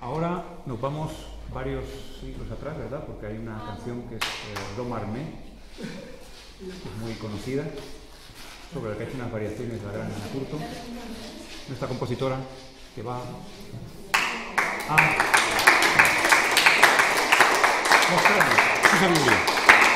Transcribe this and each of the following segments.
Ahora nos vamos varios siglos atrás, ¿verdad? Porque hay una canción que es Do Mar-me, que es muy conocida, sobre la que ha hecho unas variaciones la gran Ana Curto, nuestra compositora, que va a mostrarnos su sabiduría.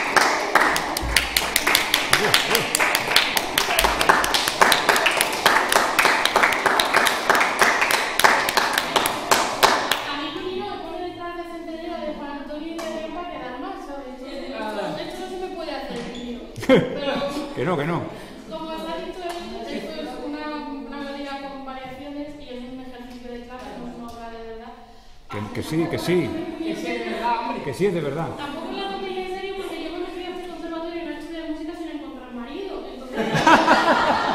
Que no, que no. Como os ha dicho, esto es una melodía con variaciones y es un ejercicio de clase, no es una obra de verdad. Que sí, que sí. Que sí es de verdad, hombre. Que sí es de verdad. Tampoco la toméis en serio porque yo me fui a este conservatorio y no estudié música sin encontrar marido. Entonces...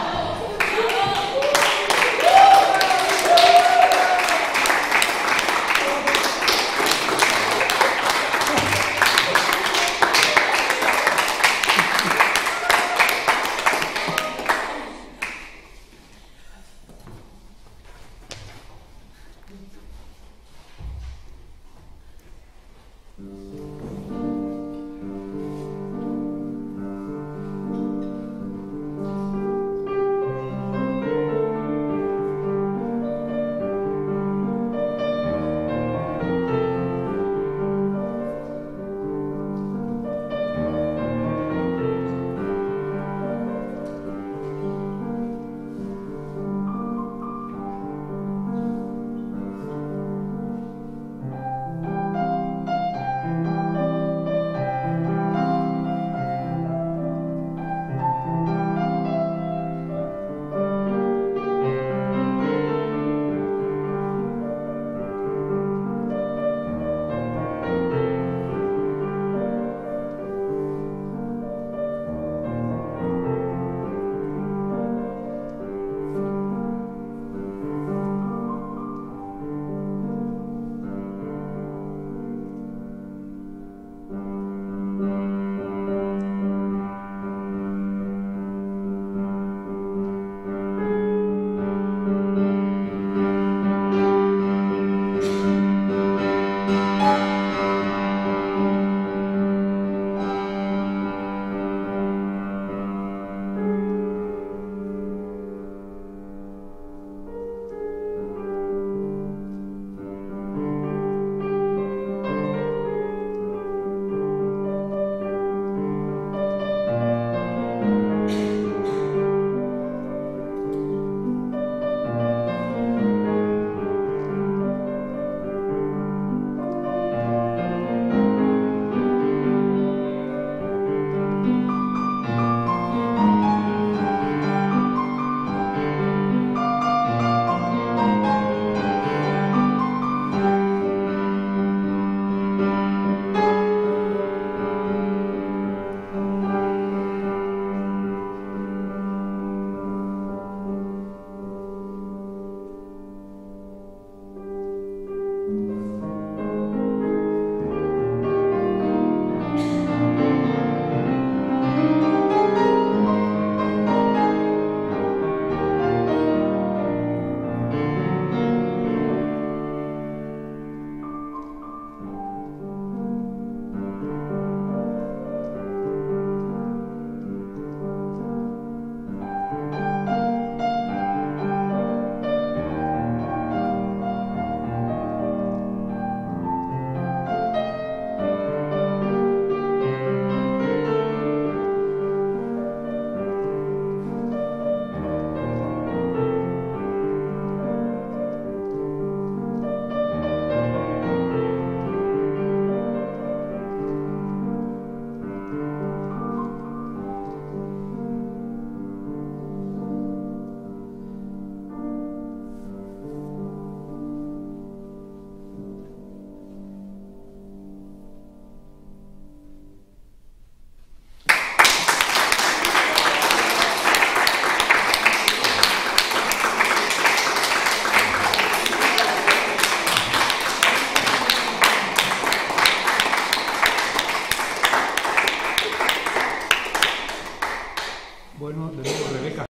Bueno, de nuevo, Rebeca.